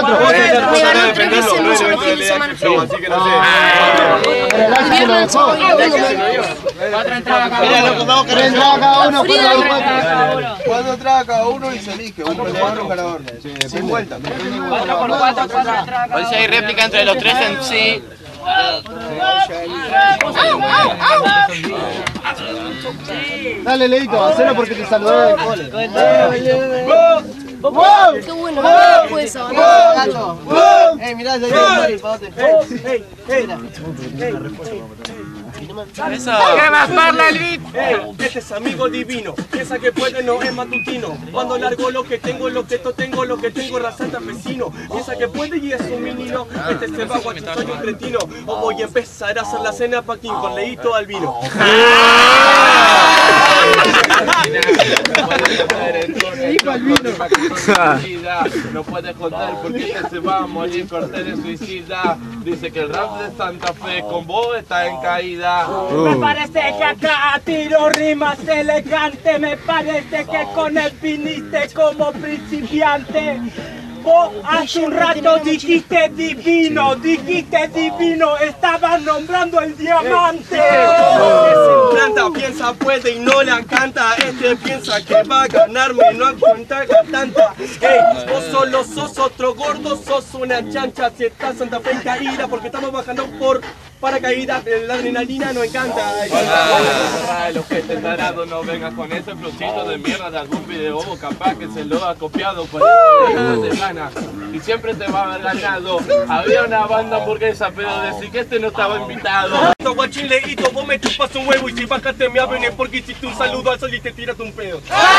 4. Me ganó 3 veces en un solo fin de semana. Así que no sé. Viernes, sábado y domingo. 4 entradas cada Mira, uno. loco, vamos a querer entrar cada uno. 4 4 entradas cada uno y se elige. Un peleador, un ganador. Sin vuelta. 4 por 4, 4 entradas cada Hoy si hay réplica entre los tres en sí. Dale, Leito, hacelo porque te saludé del cole. Qué bueno, no puede saber. Mirá, ya viene Mari, pavote. ¿Qué más parla el beat? Este es amigo divino, piensa que puede, no es matutino. Cuando largo lo que tengo raza vecino. Piensa que puede y es un menino. Este se va, guacho, soy un cretino. O voy a empezar a hacer la cena paquín con Leito al vino. No puedes contar porque este se va a morir corte de suicida. Dice que el rap de Santa Fe con vos está en caída. Me parece que acá tiro rimas elegantes. Me parece que con él viniste como principiante. Vos hace un rato dijiste divino, estabas nombrando el diamante. Se planta, piensa puede y no la canta. Este piensa que va a ganarme, no aguanta tanta. Ey, vos solo sos otro gordo, sos una chancha. Si estás Santa Fe caída, porque estamos bajando por paracaídas, la adrenalina no encanta. Los que te tarado no vengas con ese flowcito de mierda de algún video capaz que se lo ha copiado por eso de gana y siempre te va a haber ganado. Había una banda hamburguesa pero decir que este no estaba invitado. Guachín Leito, vos me chupas un huevo y si bajaste me abren porque hiciste un saludo al sol y te tiras un pedo.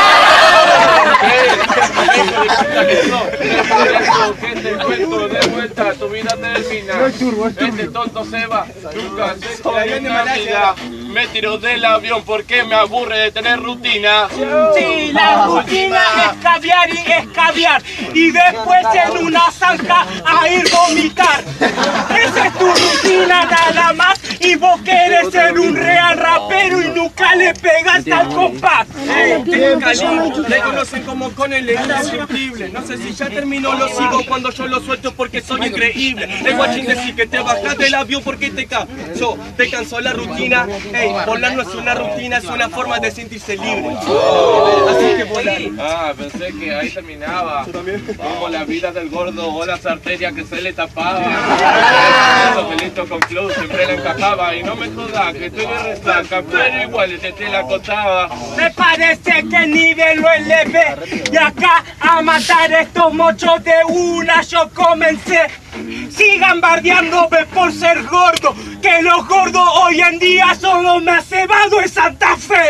Que te encuentro de vuelta, tu vida termina. Este tonto se va, nunca se termina la vida. Me tiro del avión porque me aburre de tener rutina. Sí, la rutina es caviar y escabiar y después en una zanja a ir vomitar. Esa es tu rutina nada más y vos querés ser un real rapero y nunca le pegaste al compás. Le conocen como con el insensible. No sé si ya terminó, lo sigo cuando yo lo suelto porque soy increíble. El guachín decir que te bajas del avión porque te cansó la rutina. Ey, volar no es una rutina, es una forma de sentirse libre. Así que volar. Ah, pensé que ahí terminaba. Como la vida del gordo o las arterias que se le tapaba. Eso que listo con flow siempre le encajaba. Y no me jodas que tú le resaca, pero igual te la contaba. Me parece que nivel lo elevé y acá a matar estos mochos de una yo comencé. Sigan bardeándome por ser gordo, que los gordos hoy en día son los más cebados en Santa Fe.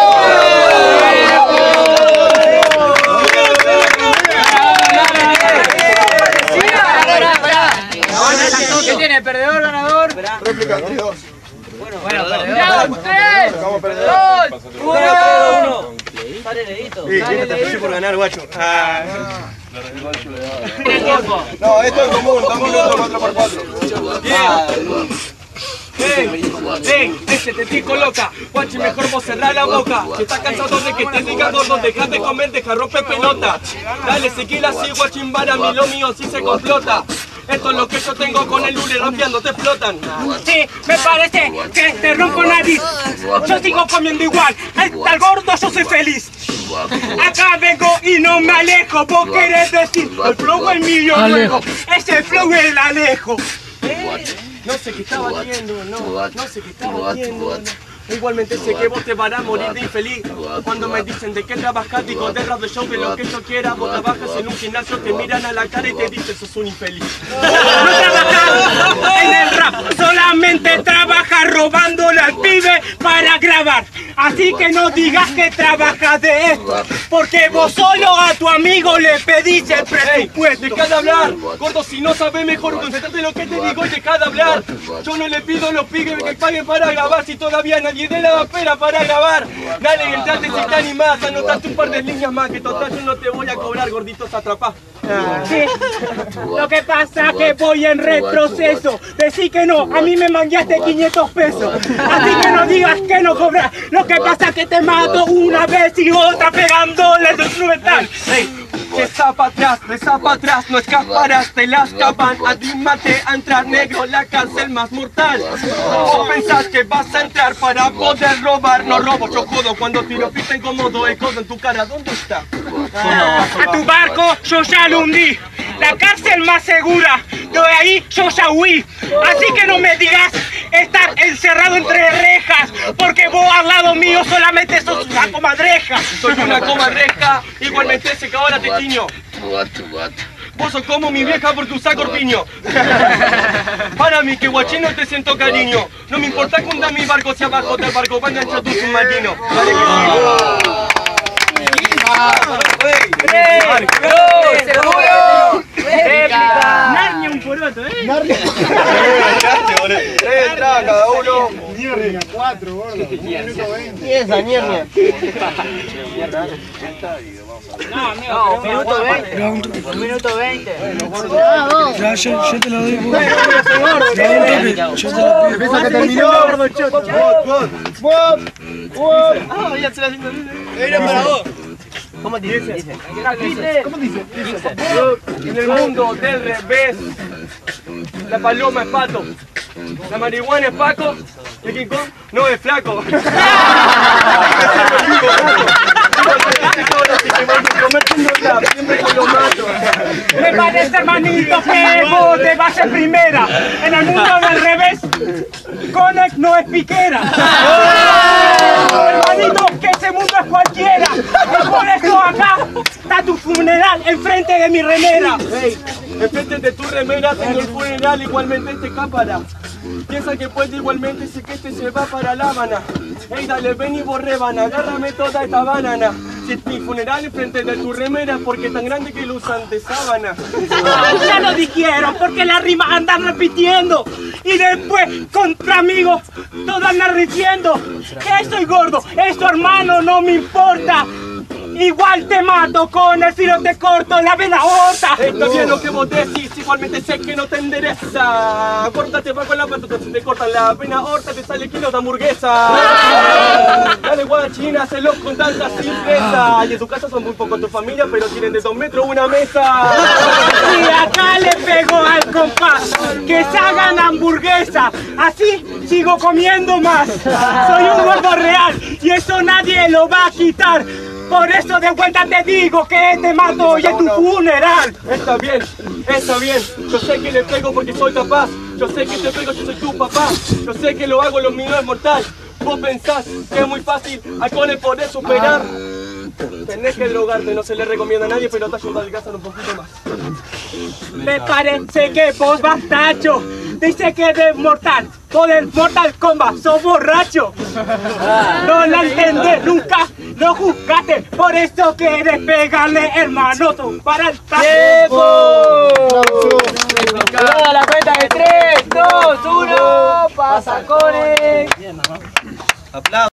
¿Qué tiene? ¿Perdedor, ganador? Réplica, 3-2. Bueno, perdedor. 3, Vamos, perdedor. 2, 1. Sale Leito. Sí, tiene por ganar, guacho. No, esto es común, estamos viendo 4x4. Ey, ese te tico loca, guachi, mejor vos cerrá la boca. Si estás cansado de que te diga gordo, deja de comer, deja romper pelota. Dale, seguila así, guachín, para mí lo mío sí se complota. Esto es lo que yo tengo con el lule rapeando, te explotan. Sí, me parece que te rompo nariz. Yo sigo comiendo igual, al gordo yo soy feliz. Acá vengo y no me alejo, vos querés decir, el flow es mío luego, ese flow es el Alejo. No sé qué estaba haciendo, no sé qué estaba haciendo. Igualmente sé que vos te van a morir de infeliz. Cuando me dicen de qué trabajas, digo de rap de show, de lo que yo quiera. Vos trabajas en un gimnasio, te miran a la cara y te dicen sos un infeliz. No trabajas en el rap, solamente trabajas robándole al pibe para grabar. Así que no digas que trabajas de esto, porque vos solo a tu amigo le pedís el presupuesto. Deja de hablar, gordo, si no sabes mejor concentrate en lo que te digo y deja de hablar. Yo no le pido a los pibes que paguen para grabar si todavía nadie de la espera para grabar. Dale, entrate si te animás, anotate un par de líneas más, que total yo no te voy a cobrar, gorditos atrapás. Sí. Lo que pasa es que voy en retroceso. Decí que no, a mí me mangueaste 500 pesos. Así que no digas que no cobras. Lo que pasa es que te mato una vez y otra pegándole el instrumental. Hey, Esa para atrás, no escaparás, te la escapan. Anímate a entrar, negro, la cárcel más mortal. O pensás que vas a entrar para poder robar. No robo, yo jodo cuando tiro pista incómodo. El codo en tu cara, ¿dónde está? A tu barco yo ya lo hundí. La cárcel más segura, de ahí yo ya huí. Así que no me digas estar encerrado entre rejas, porque vos al lado mío solamente sos una comadreja. Soy una comadreja, igualmente sé que ahora te tiño. Vos sos como mi vieja porque usa corpiño. Para mí que guachino te siento cariño. No me importa que hunda mi barco si abajo del barco va a enganchar tu submarino. Dale que sí. Narnia un poroto, Tres entradas cada uno. Niernia, 4, gordo. 1 minuto 20. ¿Qué es esa Niernia? No, minuto 20. Un minuto 20. Bravo. Yo te lo doy. Yo te lo pido. Empieza que terminó. Ya se la haciendo. Era para vos. ¿Cómo dice? ¿Cómo dice? En el mundo del revés, la paloma es pato, la marihuana es Paco, el King Kong no es flaco. Me parece, hermanito, que vos te vas en primera. En el mundo del revés, Conec no es piquera. Hermanito, que ese mundo es cualquiera. Y por eso acá está tu funeral enfrente de mi remera. Hey, enfrente de tu remera tengo el funeral, igualmente este cámara. Piensa que puede igualmente, sé que este se va para La Habana. Ey, dale, ven y borreban, agárrame toda esta banana. Si es mi funeral enfrente de tu remera, porque es tan grande que lo usan de sábana. Ya lo dijeron, porque la rima andan repitiendo. Y después, contra amigos, todos andan diciendo que soy gordo, eso hermano no me importa. Igual te mato con el filo, te corto la vena aorta. Está bien lo que vos decís, igualmente sé que no te endereza. Córtate va con la patuta, si te cortan la vena aorta te sale kilos de hamburguesa. Dale guachina, hazlo con tanta simpleza. Y en tu casa son muy pocos tu familia, pero tienen de 2 metros una mesa. Y acá le pego al compás, que se hagan hamburguesa. Así sigo comiendo más. Soy un gordo real y eso nadie lo va a quitar. Por eso de vuelta te digo que te mato hoy en tu funeral. Está bien, yo sé que le pego porque soy capaz. Yo sé que te pego, yo soy tu papá. Yo sé que lo hago, lo mío es mortal. Vos pensás que es muy fácil, al Cone poder superar. Tenés que drogarte, no se le recomienda a nadie, pero te ayuda a adelgazar un poquito más. Me parece que vos bastacho. Dice que eres mortal, por el Mortal Kombat sos borracho. No la entendés nunca, no juzgaste, por eso quieres pegarle hermano para el ¡Tiempo! Toda la cuenta de 3, 2, 1, pasa Cone.